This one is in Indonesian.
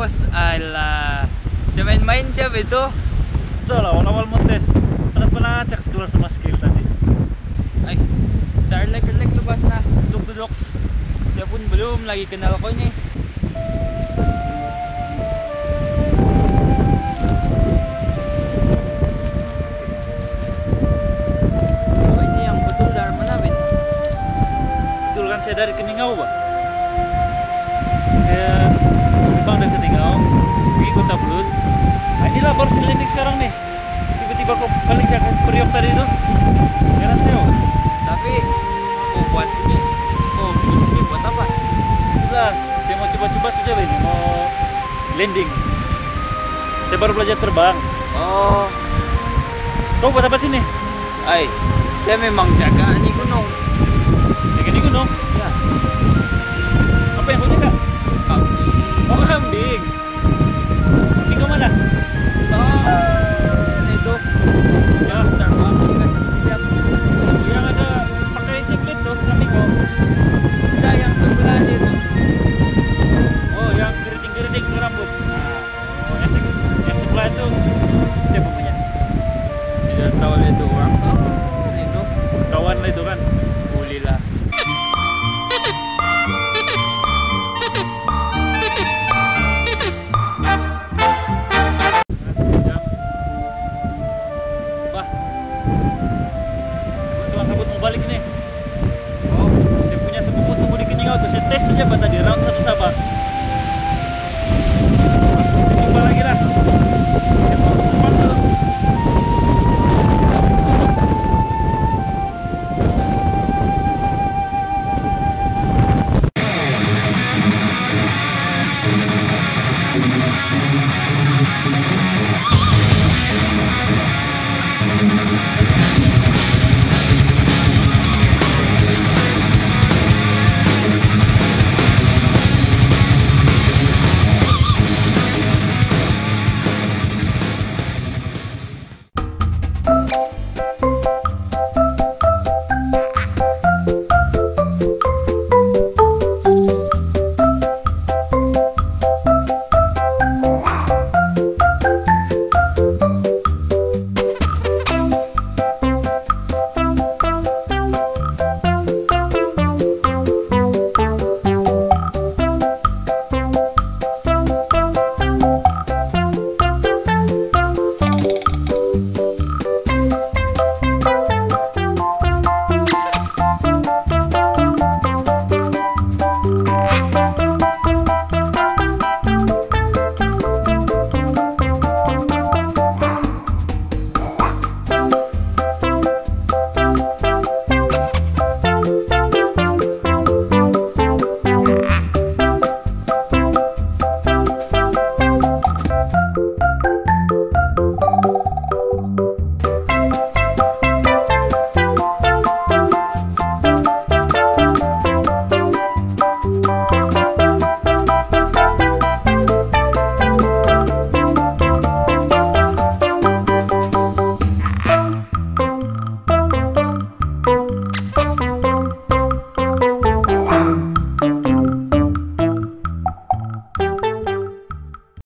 bos. Alah, siya main-main siya itu. Sudah lah, awal-awal mau tes. Ada pernah cek keluar sama skill tadi. Ay, darlek-darlek lubas na. Duduk-duduk. Siya pun belum lagi kenal ko ini. Oh, ini yang betul Dharma namin. Betul kan saya dari Keningau, Pak. Saya terbang dari Keningau, pergi Kota Blut. Nah, inilah baru landing sekarang nih. Tiba-tiba kok balik saya ke Priok tadi itu. Heran saya, Pak. Tapi, oh buat sini. Oh, bikin sini buat apa? Itulah, saya mau coba-coba saja ini, mau landing. Saya baru belajar terbang. Oh, Kau buat apa sini? ay, saya memang jaga ni gunung. Ya kan di gunung. Ya, Apa yang kau jaga? kambing. Oh, kambing. Kambing kau mana? Oh, itu. Ya, Dharma, dikasih hijab. yang ada pakai singlet tuh, kambing kau. Udah yang sebelahnya itu. Oh, yang keriting-keriting ke rambut. Nah, oh, yang sebelah itu siapa punya? Tidak tahu itu orang sama. Itu Kawan lah itu kan. bulilah. Jam. Wah. Kebetulan kabut mau balik nih. Oh, Saya punya sepupu tunggu di Keningau tuh. Saya tes saja Pak tadi.